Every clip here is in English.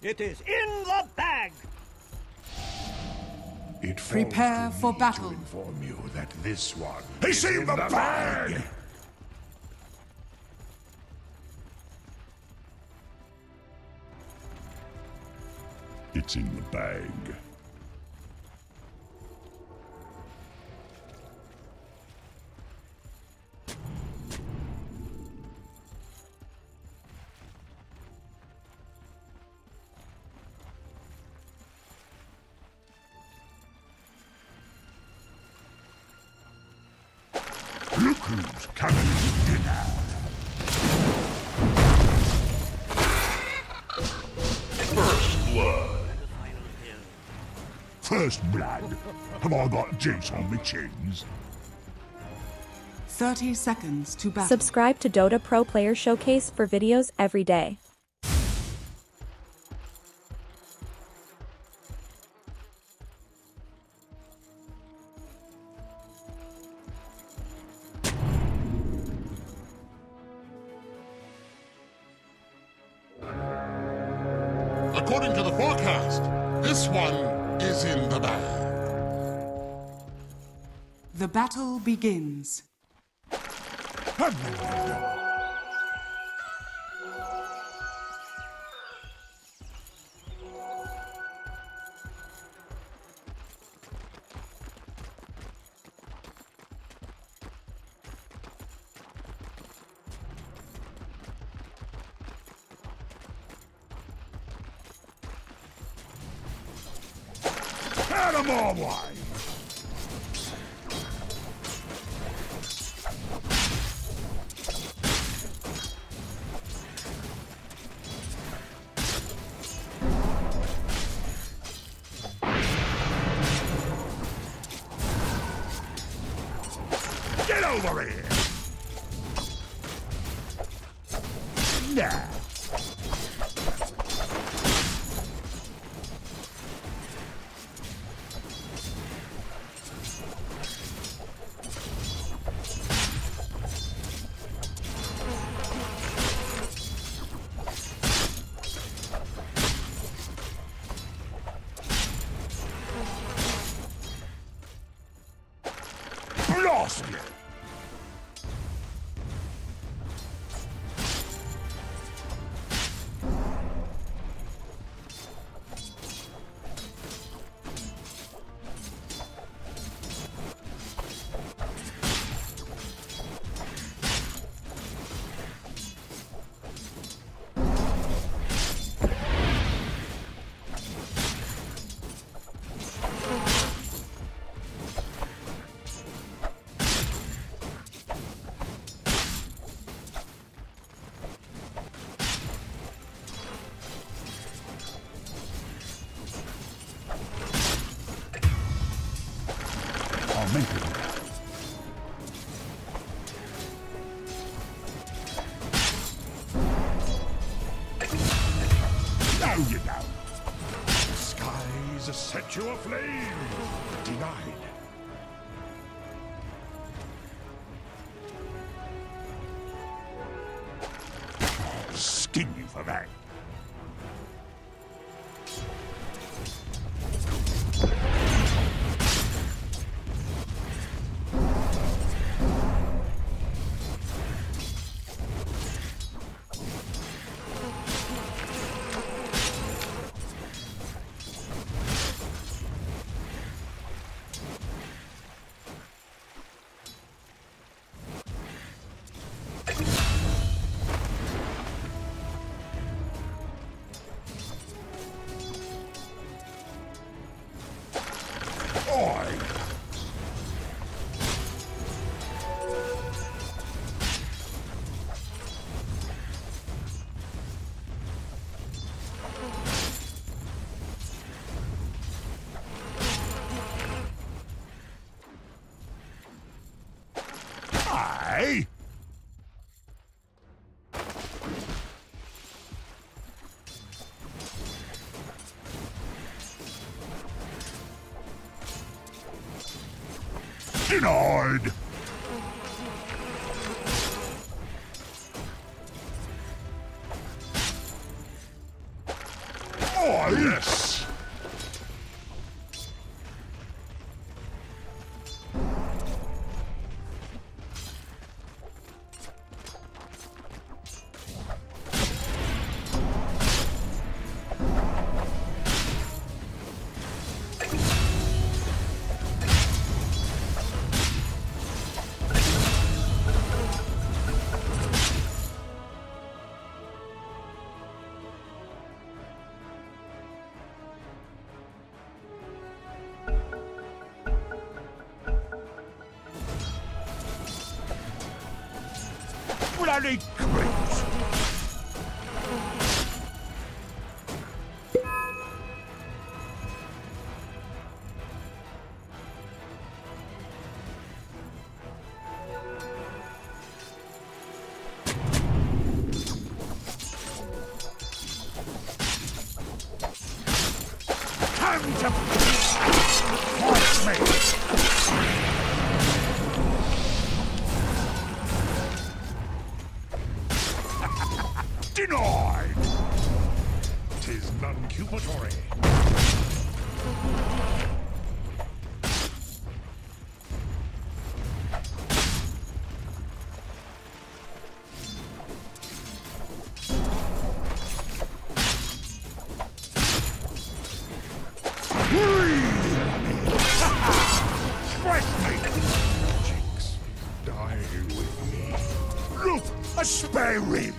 It is in the bag! It Prepare for battle. to inform you that this one is in the bag! It's in the bag. Look who's coming to dinner. First blood. First blood? Have I got juice on my chins? 30 seconds to battle. Subscribe to Dota Pro Player Showcase for videos every day. According to the forecast, this one is in the bag. The battle begins. Out of my way! Get over here! Nah. Blast you! I'll make it. No, you don't. The skies set you aflame. Denied. I'll skin you for that. Oi! Aye! Denied! Yes! Bloody creeps! Time to fight me! Denied! 'Tis non-cupatory. Strike me! Jinx, die with me. Look, a spare rib!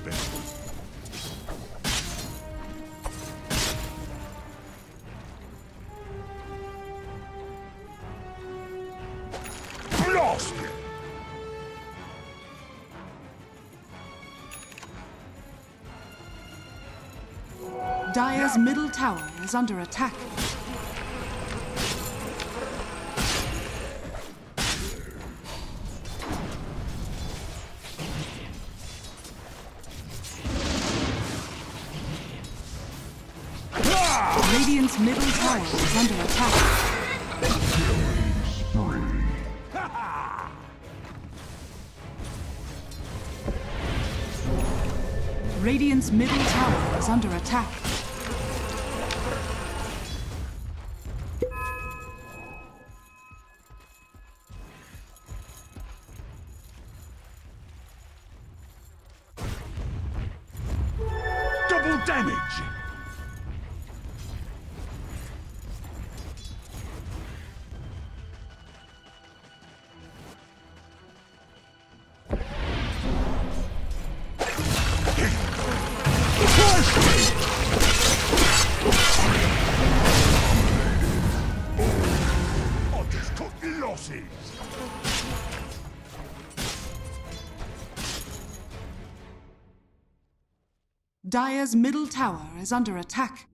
Blast him! Dire's middle tower is under attack. Radiant's middle tower is under attack. Radiant's middle tower is under attack. Double damage! I just took losses. Dire's middle tower is under attack.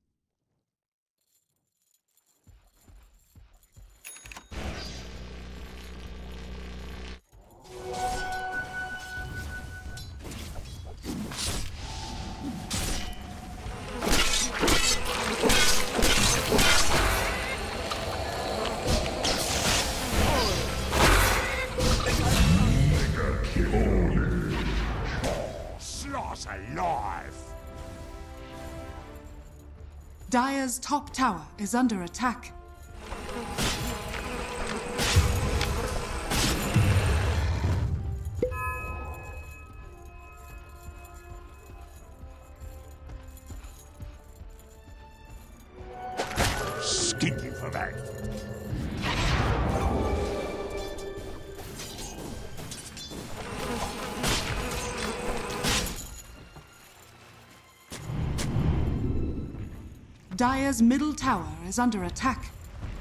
Slice alive. Dire's top tower is under attack. Stinky for that. Dire's middle tower is under attack.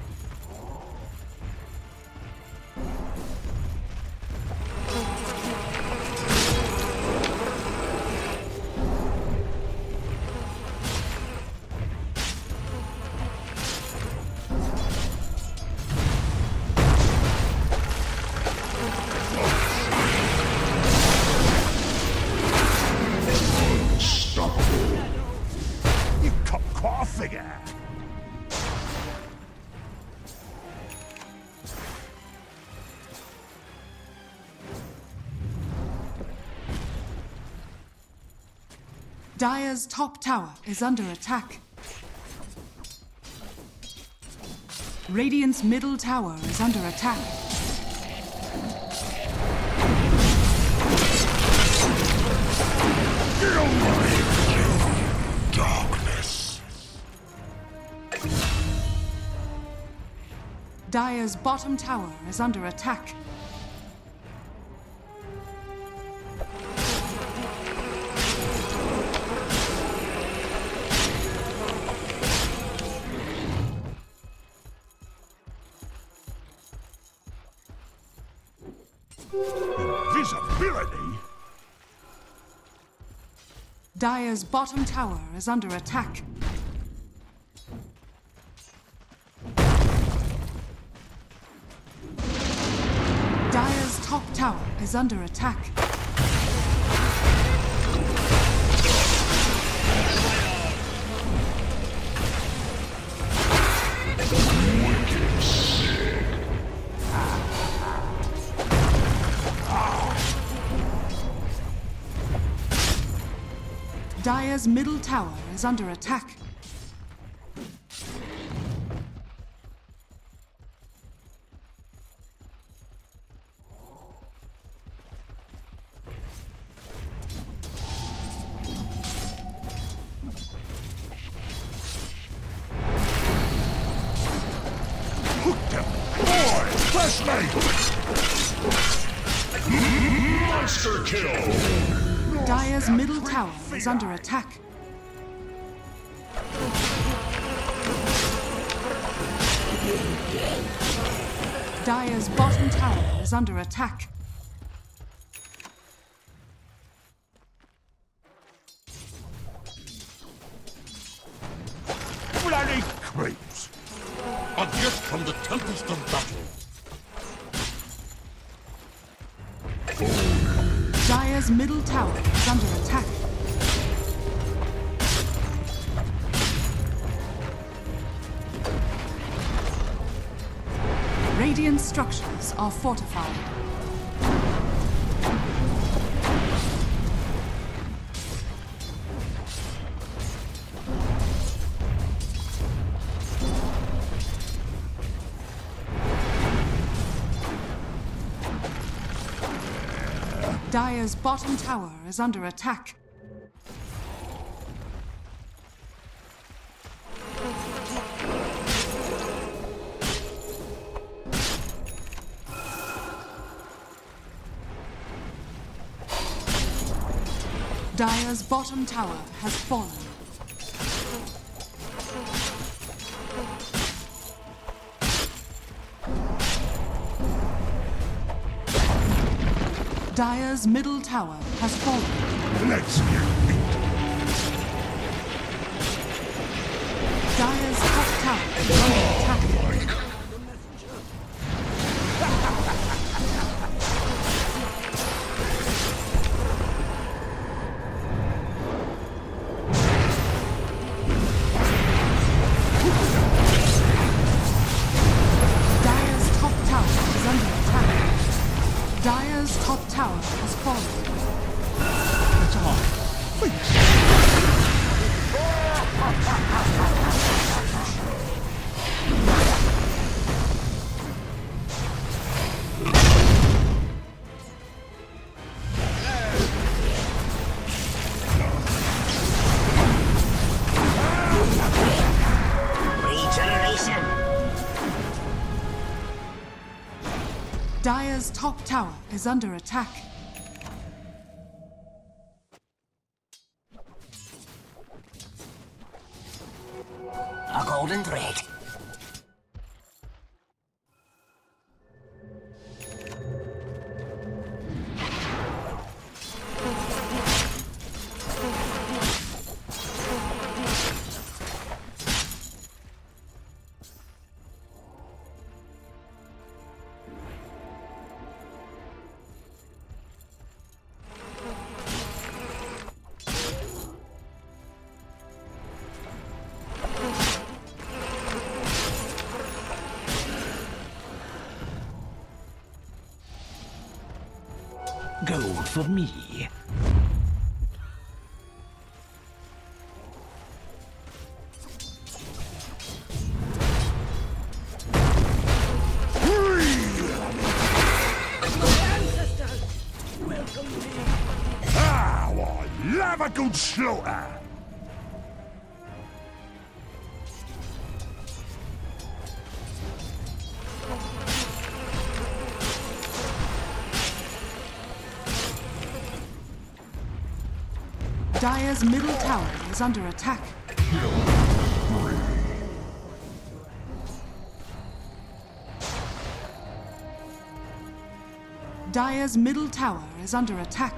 You cut quite a figure. Dire's top tower is under attack. Radiant's middle tower is under attack. Darkness. Dire's bottom tower is under attack. Invisibility? Dire's bottom tower is under attack. Dire's top tower is under attack. Dire's middle tower is under attack. Hooked him! Boy! Flashlight! Monster kill! Dire's middle tower is under attack. Dire's bottom tower is under attack. Bloody creeps! A gift from the tempest of battle. Dire's middle tower is under attack. Radiant structures are fortified. Dire's bottom tower is under attack. Dire's bottom tower has fallen. Dire's middle tower has fallen. Let's get beat. Dire's top tower is under attack. Dire's top tower is under attack. Dire's top tower has fallen. It's on. Regeneration. Dire's top tower is under attack. A golden thread. Gold for me. a good slaughter. Dire's middle tower is under attack. Dire's middle tower is under attack.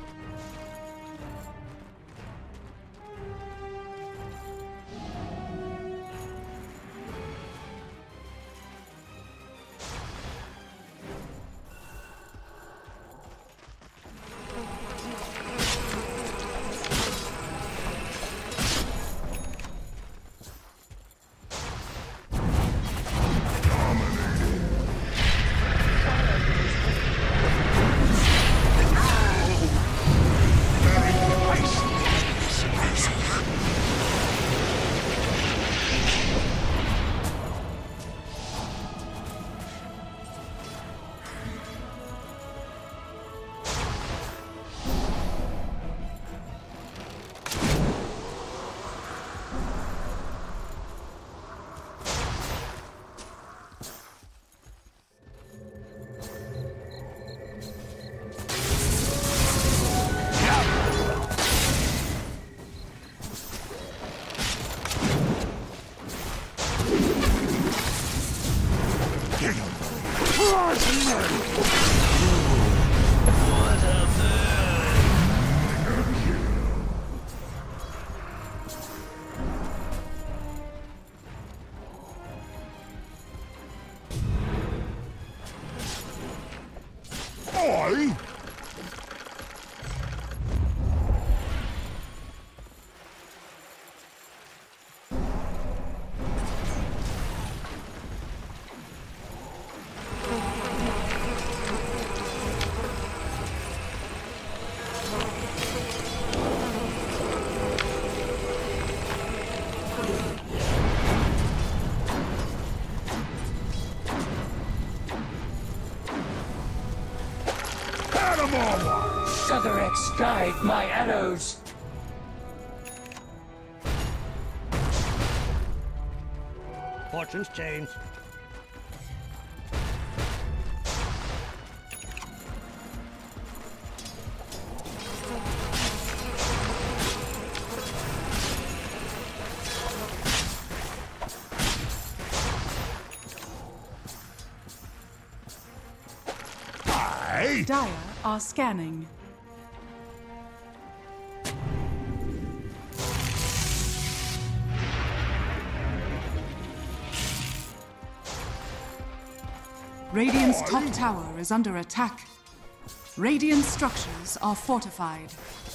Sutherex guide my arrows. Fortune's change. Dire are scanning. Radiant's top tower is under attack. Radiant structures are fortified.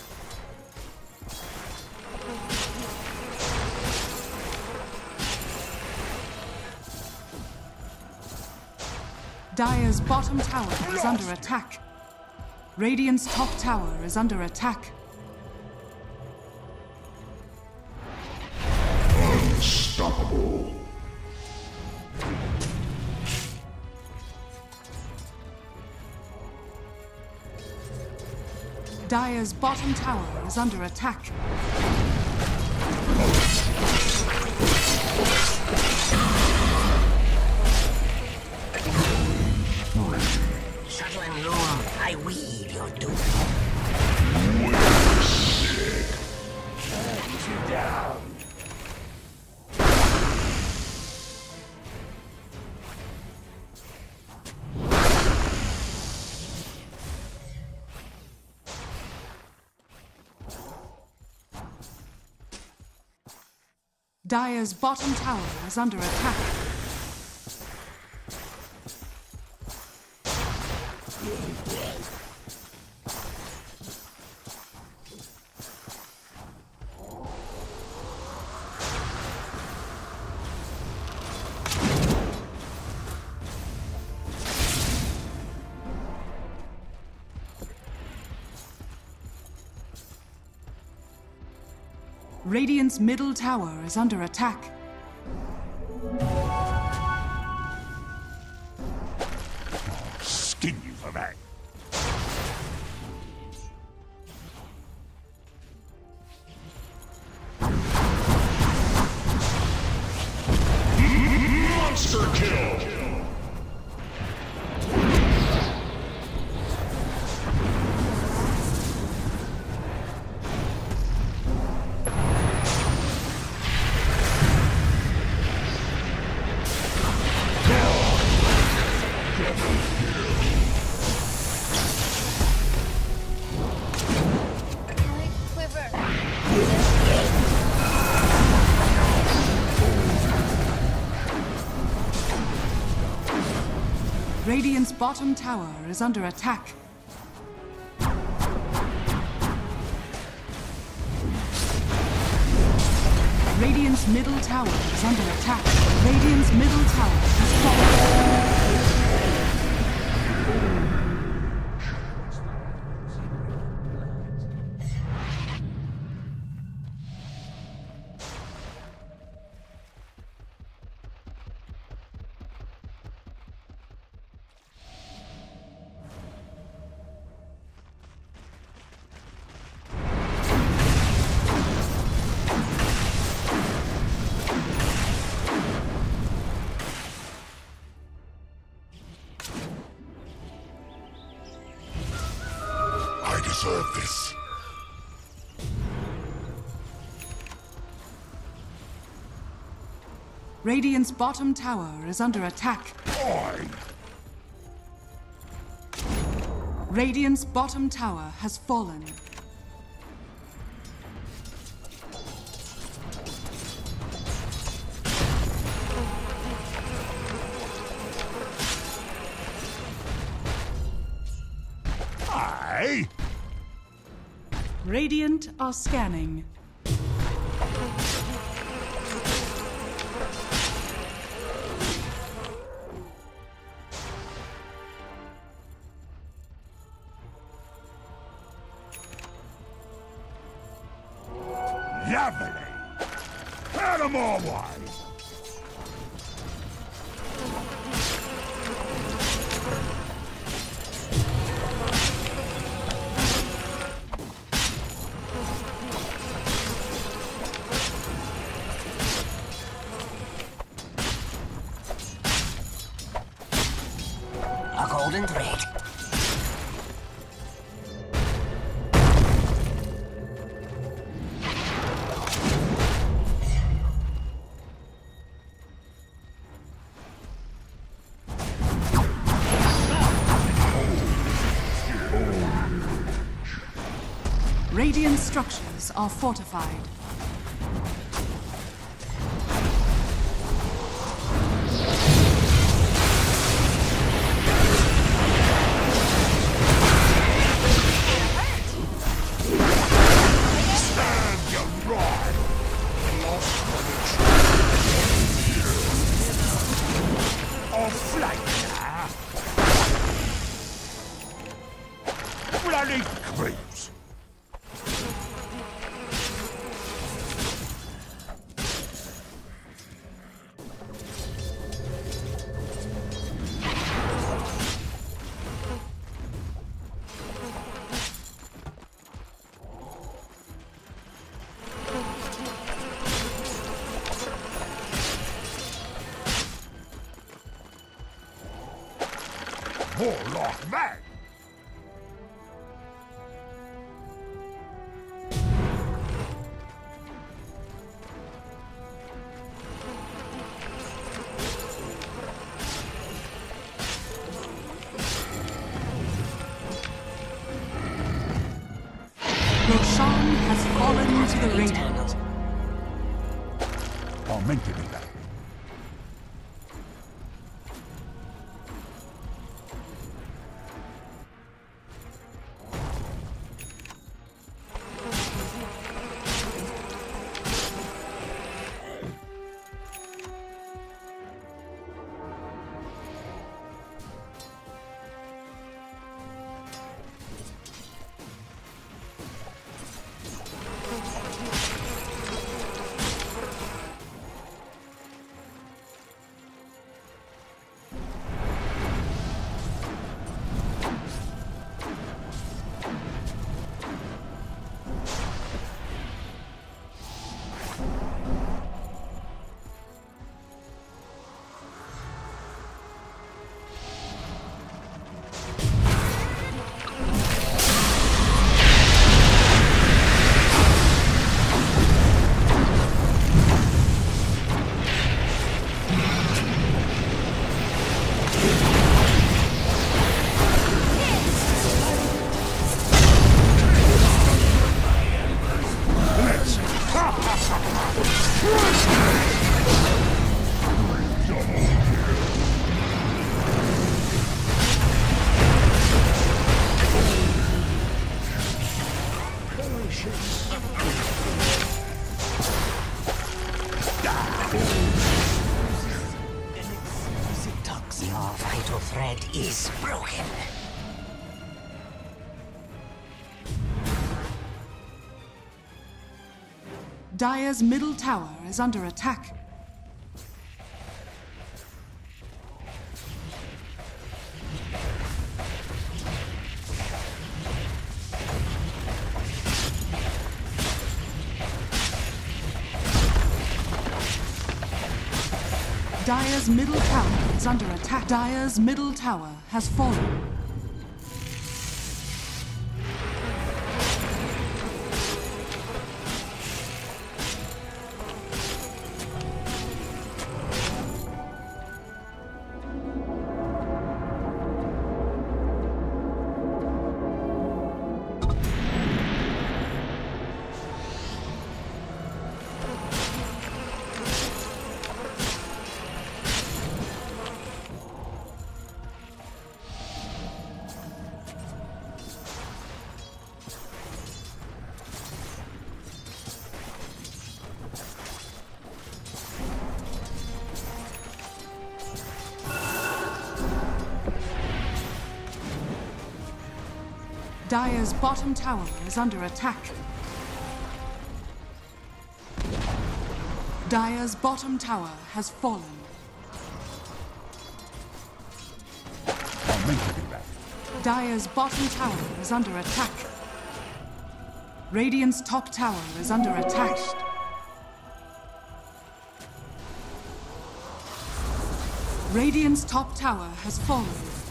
Dire's bottom tower is under attack. Radiant's top tower is under attack. Unstoppable. Dire's bottom tower is under attack. Shuttle and loom, I weave your doom. Turn you down. Dire's bottom tower is under attack. Radiant's middle tower is under attack. Skin you for that. Radiant's bottom tower is under attack. Radiant's middle tower is under attack. Radiant's middle tower has fallen. I deserve this. Radiant's bottom tower is under attack. Radiant's bottom tower has fallen. Radiant are scanning. Lovely! Animal wise! A golden thread. Radiant structures are fortified. Bloody creeps! More like that! Roshan has fallen to the Radiant. Oh, meant to be that. is broken. Dire's middle tower is under attack. Dire's middle tower is under attack. Dire's middle tower has fallen. Dire's bottom tower is under attack. Dire's bottom tower has fallen. I'll make you do that. Dire's bottom tower is under attack. Radiant's top tower is under attack. Radiant's top tower has fallen.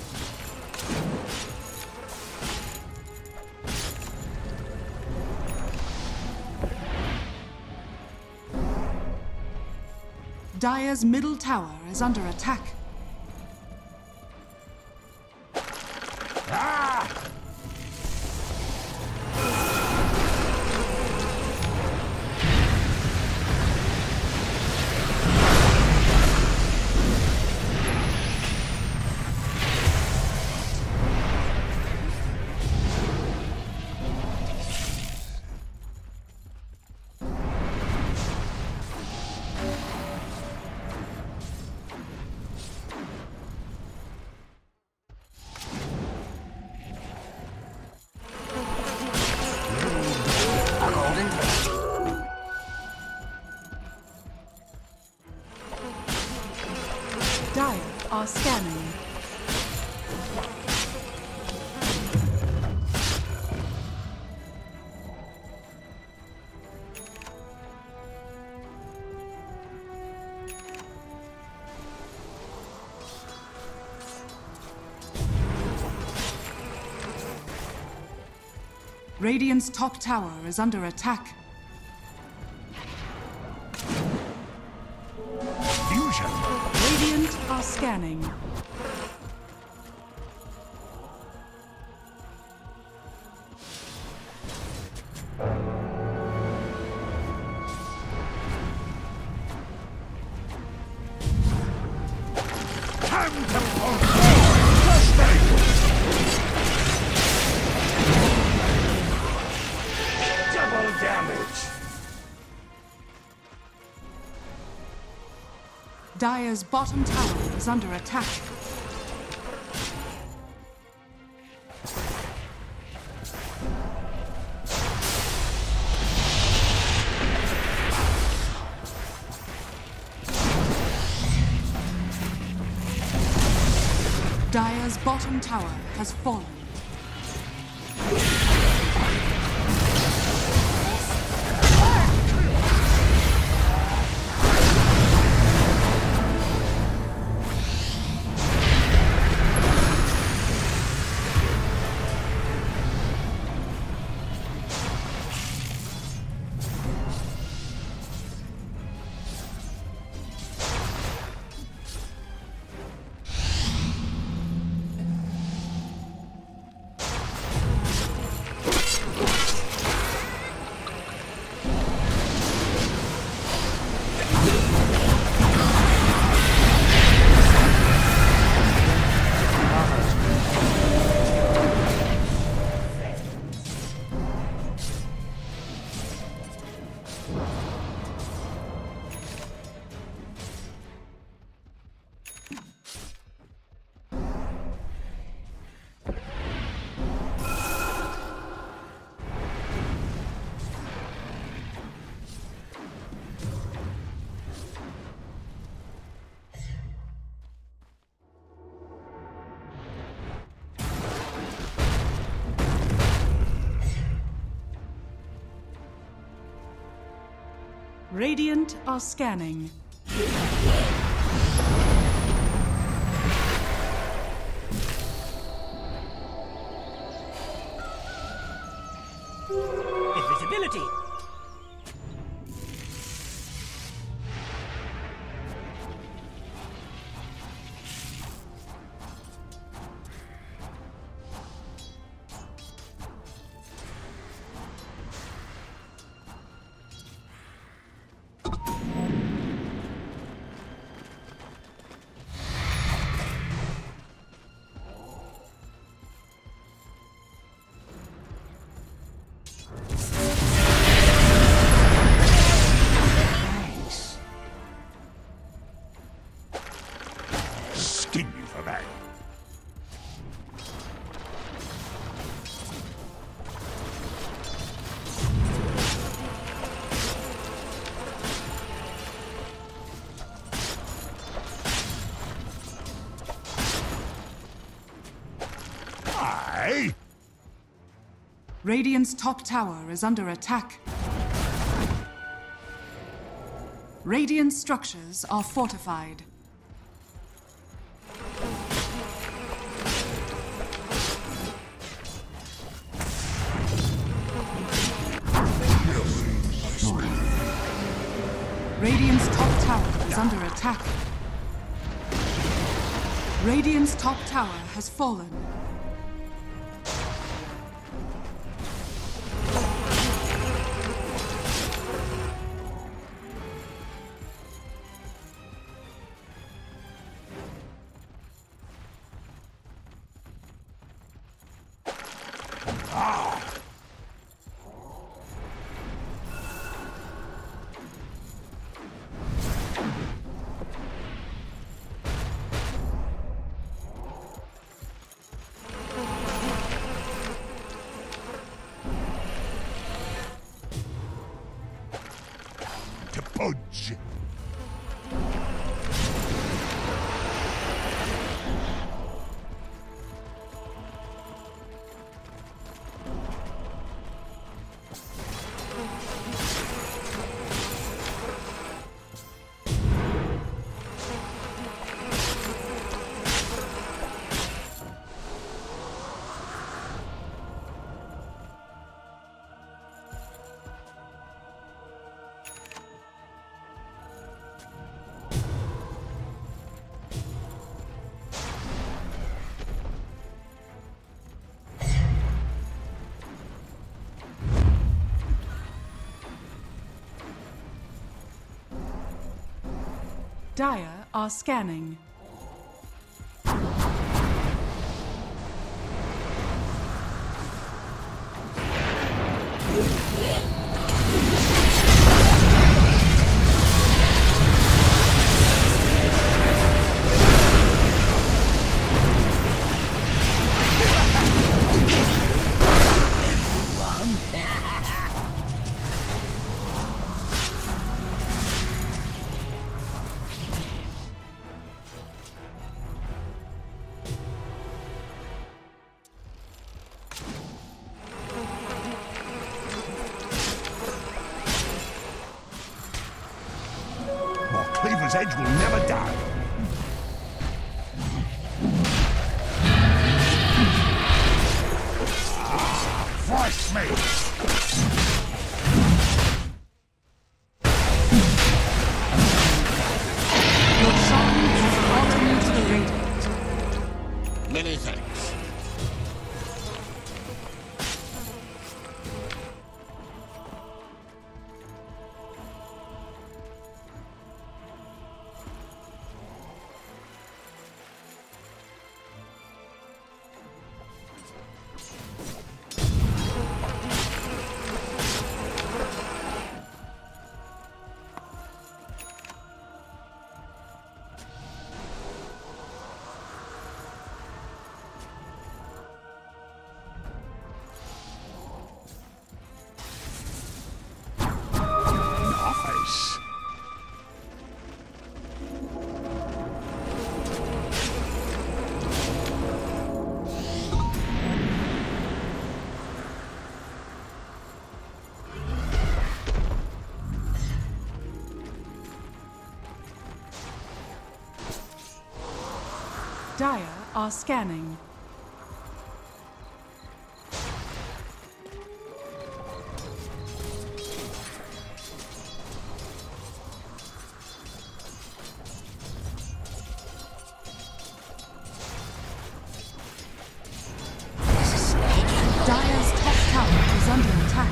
Dire's middle tower is under attack. Dire are scanning. Radiant's top tower is under attack. Fusion. Radiant are scanning. Time to Frustrate. Double damage. Dire's bottom tower is under attack. Dire's bottom tower has fallen. Radiant are scanning. Invisibility. Skin you for that. Aye. Radiant's top tower is under attack. Radiant structures are fortified. Radiant's top tower is under attack. Radiant's top tower has fallen. To Pudge. Dire are scanning. Cleaver's edge will never die. Voice me! Your song has brought me to the radiant. Many thanks. Dire are scanning. Dire's top tower is under attack.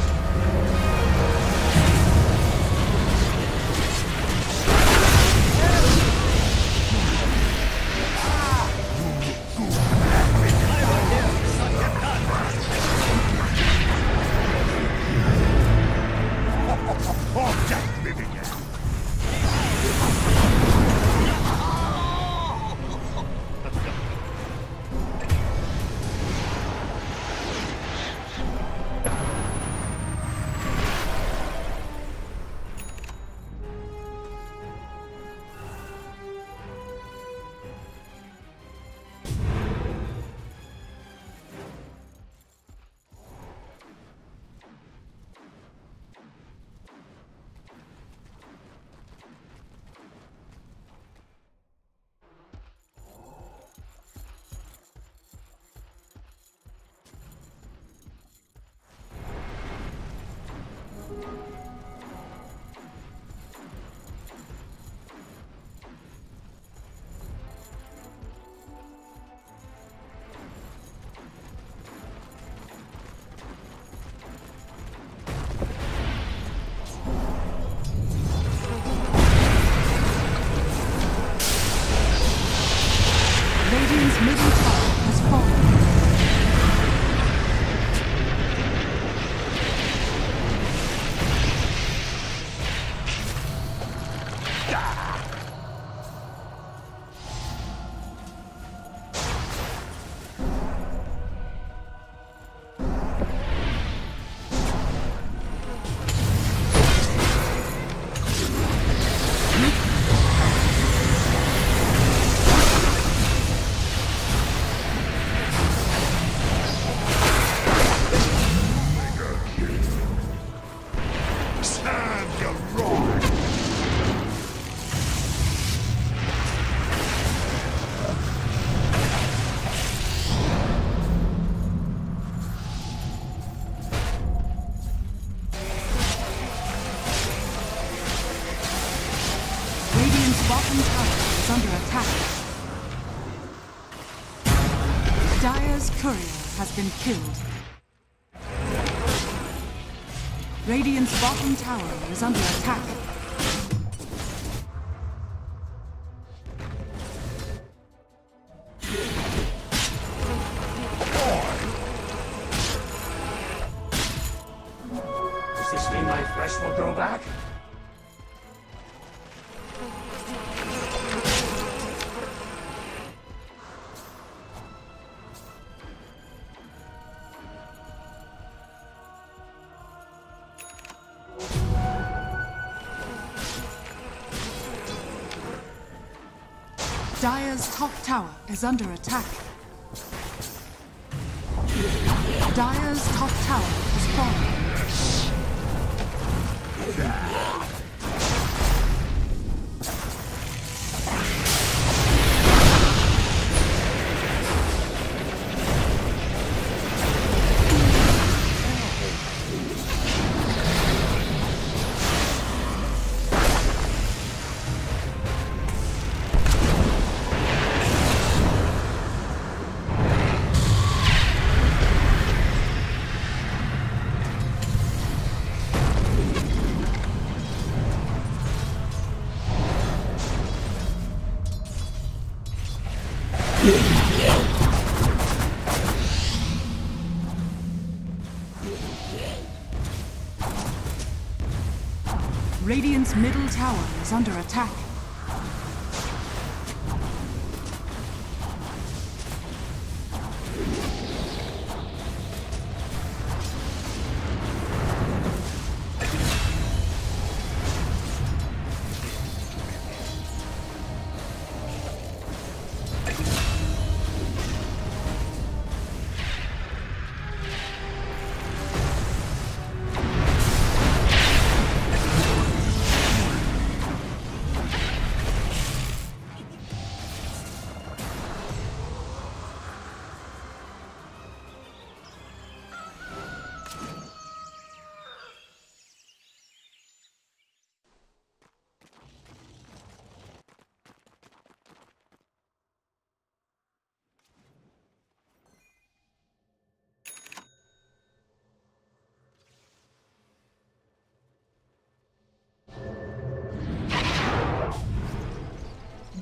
Radiant's middle tower has fallen. Bottom tower is under attack. Dire's courier has been killed. Radiant's bottom tower is under attack. Does this mean my flesh will grow back? Dire's top tower is under attack. Dire's top tower has fallen. Radiant's middle tower is under attack.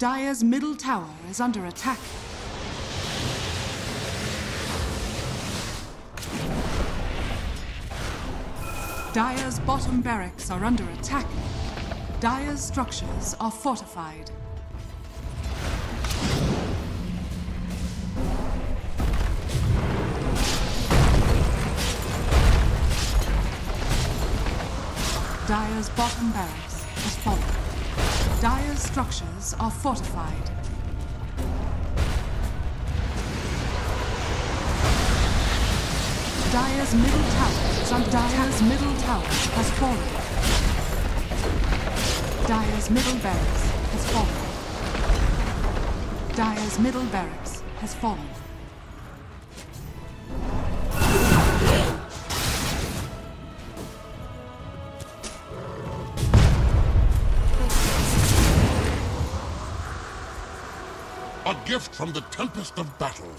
Dire's middle tower is under attack. Dire's bottom barracks are under attack. Dire's structures are fortified. Dire's bottom barracks has fallen. Dire's structures are fortified. Dire's middle tower is under Dire's middle tower has fallen. Dire's middle barracks has fallen. Dire's middle barracks has fallen. A gift from the tempest of battle.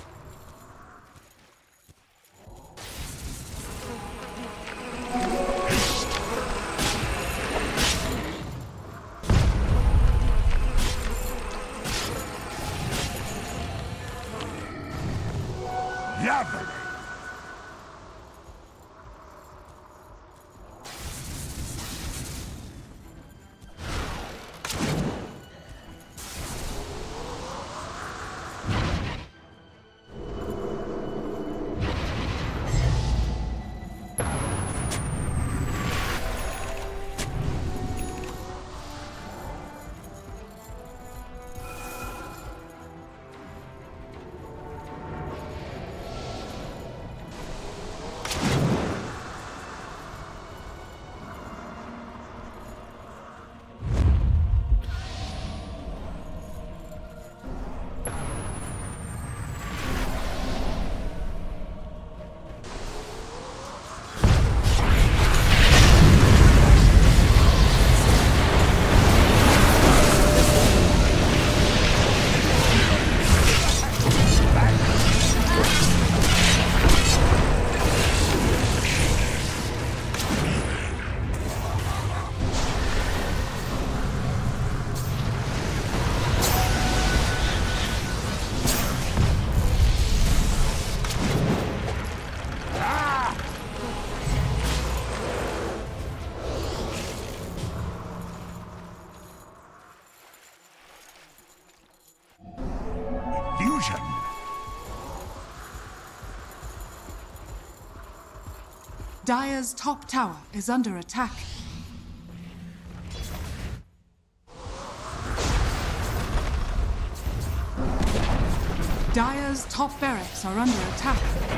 Yabbering! Dire's top tower is under attack. Dire's top barracks are under attack.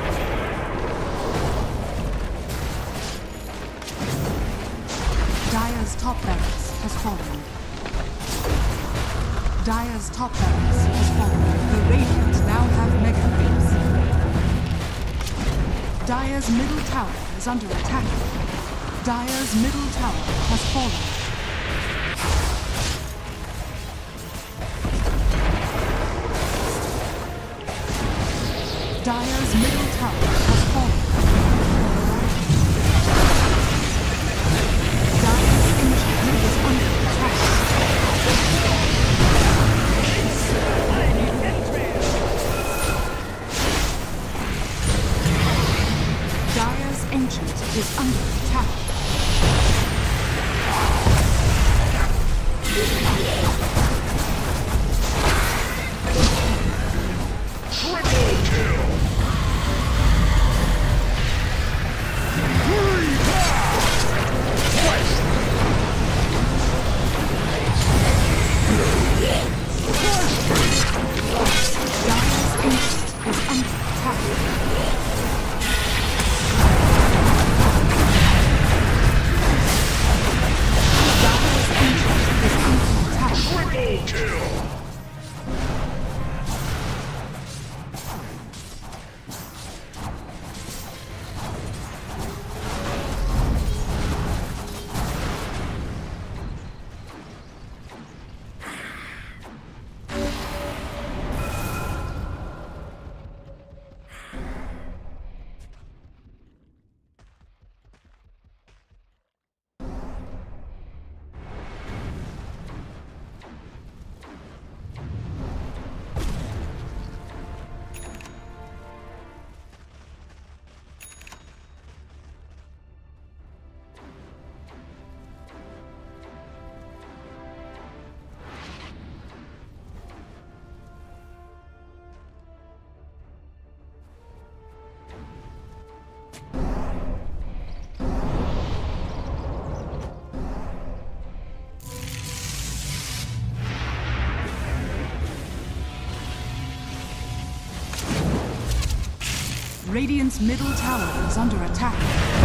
Dire's top barracks has fallen. Dire's top barracks has fallen. The Radiant now have mega creeps. Dire's middle tower is under attack. Dire's middle tower has fallen. Dire's middle tower has fallen. Dire's ancient is under attack. Dire's ancient is under attack. Triple kill! Dire's ancient is under attack. Dire's ancient is under attack. Triple kill! Radiant's middle tower is under attack.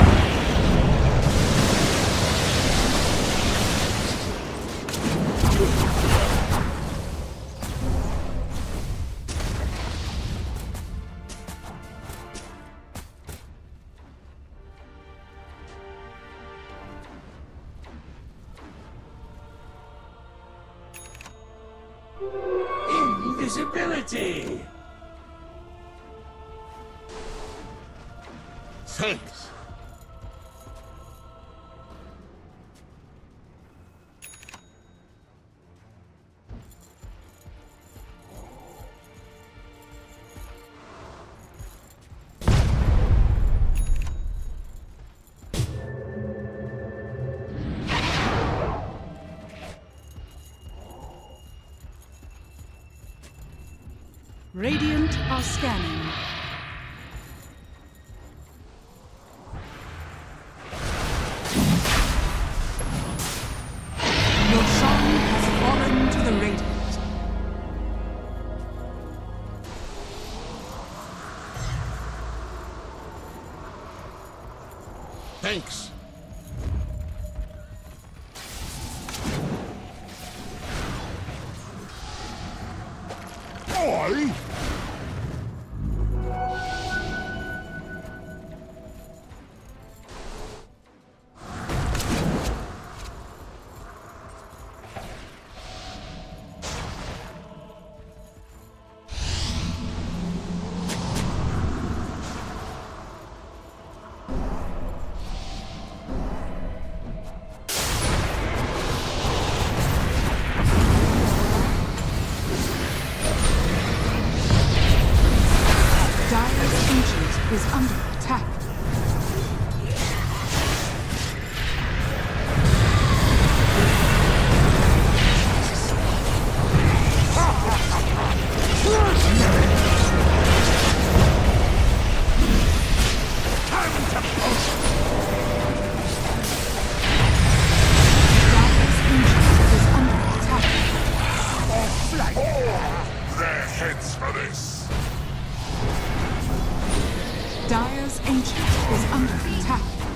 Invisibility! Thanks. Radiant are scanning. Your song has fallen to the Radiant. Thanks. Oi! Is under attack. Their heads for this! Dire's Ancient is under attack.